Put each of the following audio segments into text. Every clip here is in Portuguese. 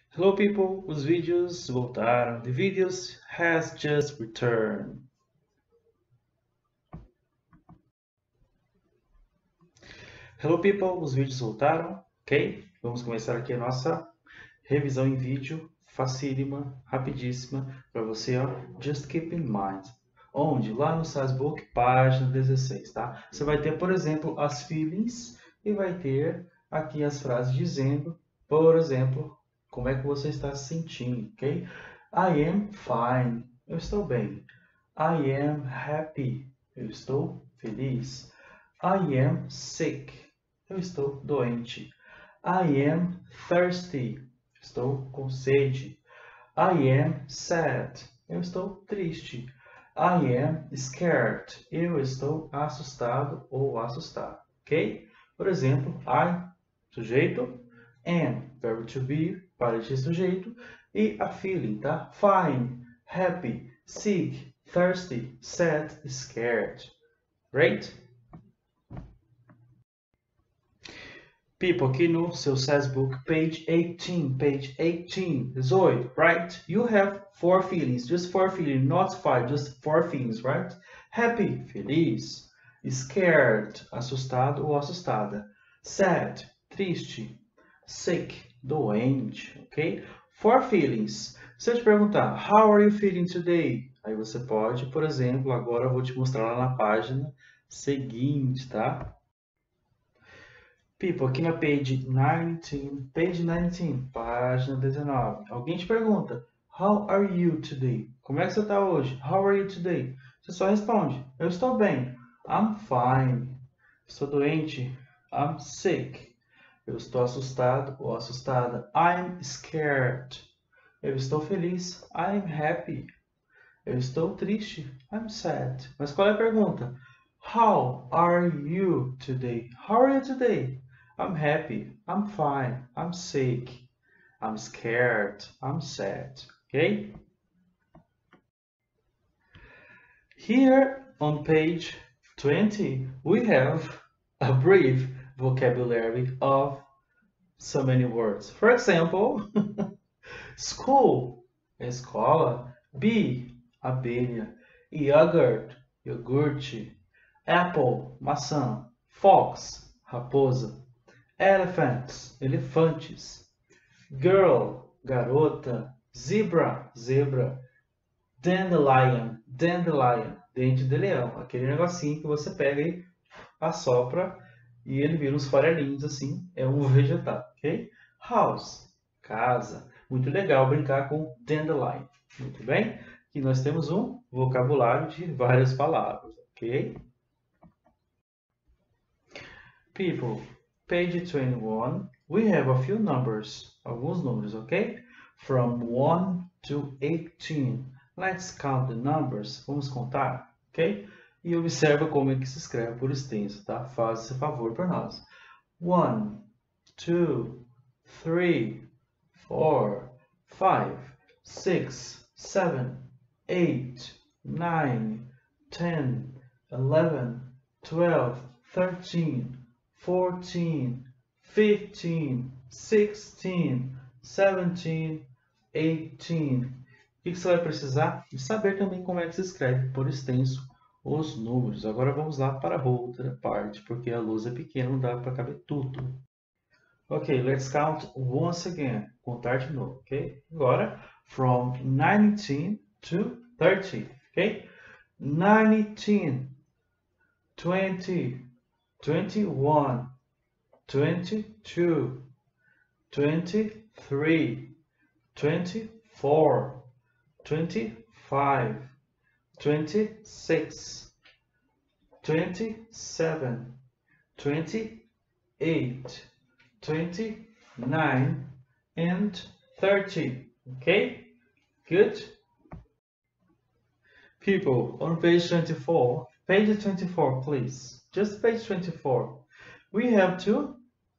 Hello people, os vídeos voltaram. The videos has just returned. Hello people, os vídeos voltaram, ok? Vamos começar aqui a nossa revisão em vídeo, facílima, rapidíssima, para você, ó, just keep in mind. Onde? Lá no Sasbook, página 16, tá? Você vai ter, por exemplo, as feelings e vai ter aqui as frases dizendo, por exemplo, como é que você está se sentindo, ok? I am fine, eu estou bem. I am happy, eu estou feliz. I am sick, eu estou doente. I am thirsty, estou com sede. I am sad, eu estou triste. I am scared, eu estou assustado ou assustada, ok? Por exemplo, I, sujeito, am, verbo to be, para este sujeito, e a feeling, tá? Fine, happy, sick, thirsty, sad, scared. Great? People, aqui no seu Sasbook, page 18, 18, right? You have four feelings, just four feelings, not five, just four feelings, right? Happy, feliz. Scared, assustado ou assustada. Sad, triste. Sick, doente, ok? Four feelings. Se eu te perguntar, how are you feeling today? Aí você pode, por exemplo, agora eu vou te mostrar lá na página seguinte, tá? People, aqui na page 19, página 19. Alguém te pergunta, how are you today? Como é que você está hoje? How are you today? Você só responde, eu estou bem. I'm fine. Estou doente. I'm sick. Eu estou assustado ou assustada. I'm scared. Eu estou feliz. I'm happy. Eu estou triste. I'm sad. Mas qual é a pergunta? How are you today? How are you today? I'm happy. I'm fine. I'm sick. I'm scared. I'm sad. Okay? Here on page 20, we have a brief vocabulary of so many words. For example, school, escola, bee, abelha, yogurt, iogurte, apple, maçã, fox, raposa, elephants, elefantes, girl, garota, zebra, zebra, dandelion, dandelion, dente de leão, aquele negocinho que você pega e assopra e ele vira uns farelinhos assim, é um vegetal, ok? House, casa, muito legal brincar com dandelion, muito bem? Aqui nós temos um vocabulário de várias palavras, ok? People, page 21, we have a few numbers, alguns números, ok? From 1 to 18. Let's count the numbers. Vamos contar, ok? E observa como é que se escreve por extenso, tá? Faz esse favor para nós. 1, 2, 3, 4, 5, 6, 7, 8, 9, 10, 11, 12, 13, 14, 15, 16, 17, 18. O que você vai precisar? E saber também como é que se escreve por extenso os números. Agora vamos lá para a outra parte, porque a lousa é pequena, não dá para caber tudo. Ok, let's count once again. Contar de novo, ok? Agora, from 19 to 30, ok? 19, 20, 21, 22, 23, 24, 25, 26, 27, 28, 29, and 30. Okay? Good? People, on page 24, page 24, please. Just page 24. We have to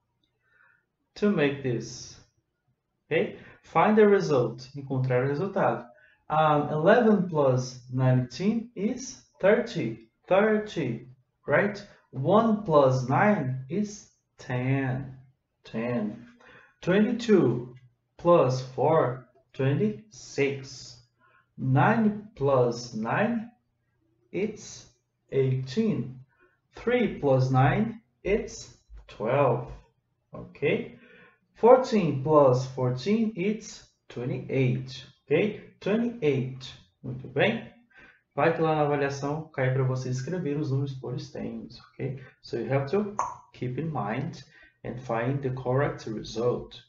make this. Okay? Find the result. Encontrar o resultado. 11 plus 19 is 30. 30, right? 1 plus 9 is 10. 10. 22 plus 4, 26. 9 plus 9, it's 18. 3 plus 9, it's 12. Okay? 14 plus 14, it's 28. Ok? 28. Muito bem? Vai que lá na avaliação cai para você escrever os números por extensos. Ok? So you have to keep in mind and find the correct result.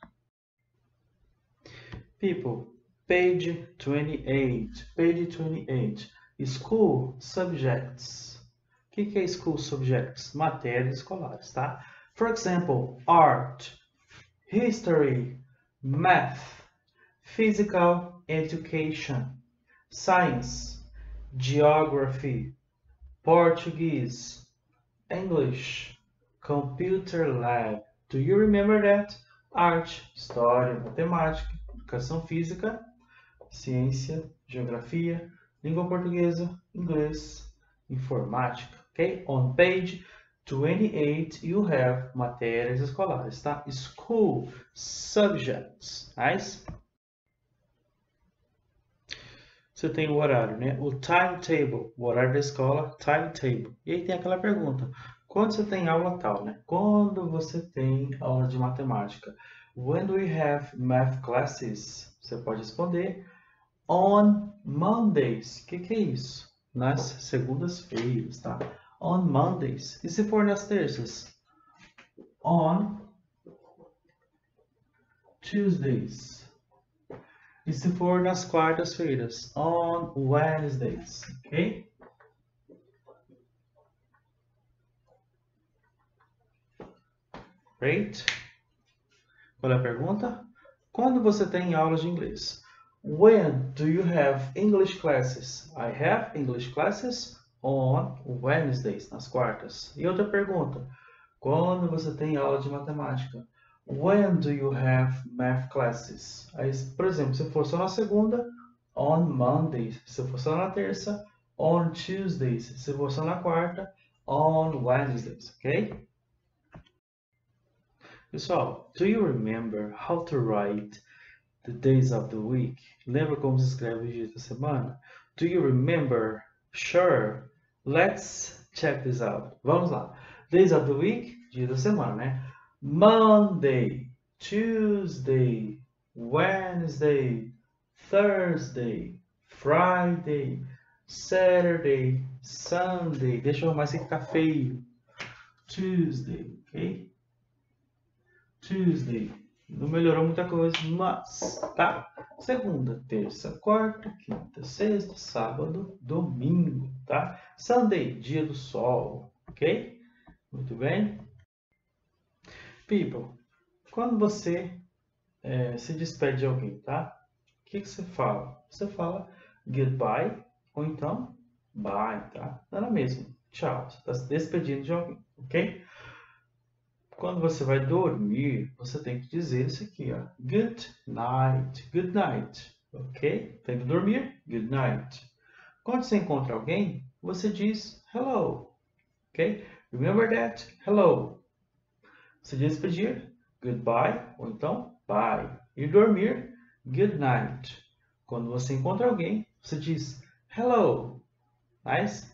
People, page 28. Page 28. School subjects. O que é school subjects? Matérias escolares, tá? For example, art, history, math, physical education, science, geography, Portuguese, English, computer lab. Do you remember that? Arte, história, matemática, educação física, ciência, geografia, língua portuguesa, inglês, informática. Ok? On page 28 you have matérias escolares, tá? School subjects. Nice? Você tem o horário, né? O timetable, o horário da escola, timetable. E aí tem aquela pergunta: quando você tem aula tal, né? Quando você tem aula de matemática? When do we have math classes? Você pode responder on Mondays. O que é isso? Nas segundas-feiras, tá? On Mondays. E se for nas terças? On Tuesdays. E se for nas quartas-feiras? On Wednesdays, ok? Great. Qual é a pergunta? Quando você tem aulas de inglês? When do you have English classes? I have English classes on Wednesdays, nas quartas. E outra pergunta. Quando você tem aula de matemática? When do you have math classes? Aí, por exemplo, se for só na segunda, on Mondays. Se for só na terça, on Tuesdays. Se for só na quarta, on Wednesdays, ok? Pessoal, do you remember how to write the days of the week? Lembra como se escreve os dias da semana? Do you remember? Sure. Let's check this out. Vamos lá. Days of the week, dia da semana, né? Monday, Tuesday, Wednesday, Thursday, Friday, Saturday, Sunday. Deixa eu arrumar esse ficar feio. Tuesday, ok? Tuesday. Não melhorou muita coisa, mas tá. Segunda, terça, quarta, quinta, sexta, sábado, domingo, tá? Sunday, dia do sol, ok? Muito bem. People, quando você se despede de alguém, tá? O que você fala? Você fala goodbye ou então bye, tá? Dá na mesma. Tchau. Você está se despedindo de alguém, ok? Quando você vai dormir, você tem que dizer isso aqui, ó. Good night, ok? Tem que dormir, good night. Quando você encontra alguém, você diz hello, ok? Remember that? Hello. Você diz despedir, goodbye, ou então bye. E dormir, good night. Quando você encontra alguém, você diz hello. Nice?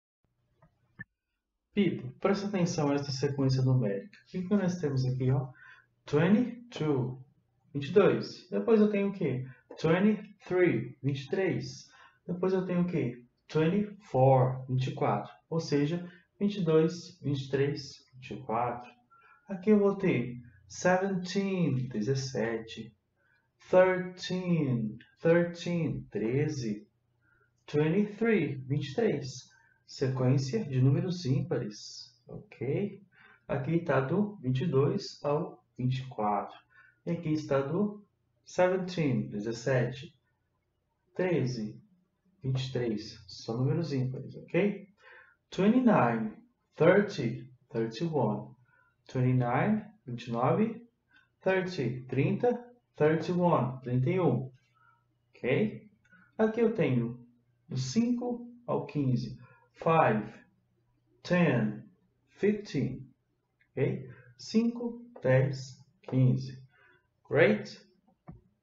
People, presta atenção a essa sequência numérica. O que nós temos aqui, ó? 22, 22. Depois eu tenho o quê? 23, 23. Depois eu tenho o quê? 24, 24. Ou seja, 22, 23, 24. Aqui eu vou ter 17, 17. 13, 13, 13. 23, 23. Sequência de números ímpares, ok? Aqui está do 22 ao 24. E aqui está do 17, 17, 13, 23. São números ímpares, ok? 29, 30, 31. 29, 29, 30, 30, 31, 31. Ok? Aqui eu tenho do 5 ao 15. 5, 10, 15. Ok? 5, 10, 15. Great?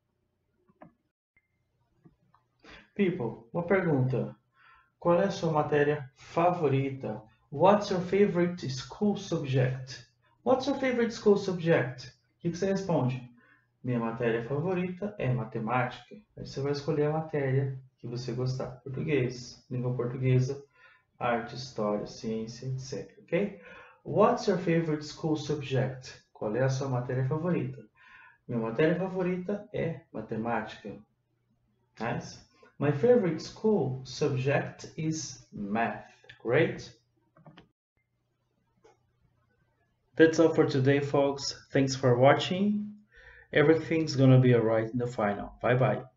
People, uma pergunta. Qual é a sua matéria favorita? What's your favorite school subject? What's your favorite school subject? O que você responde? Minha matéria favorita é matemática. Aí você vai escolher a matéria que você gostar. Português, língua portuguesa, arte, história, ciência, etc. Ok? What's your favorite school subject? Qual é a sua matéria favorita? Minha matéria favorita é matemática. Nice. My favorite school subject is math. Great. That's all for today, folks. Thanks for watching. Everything's gonna be alright in the final. Bye bye.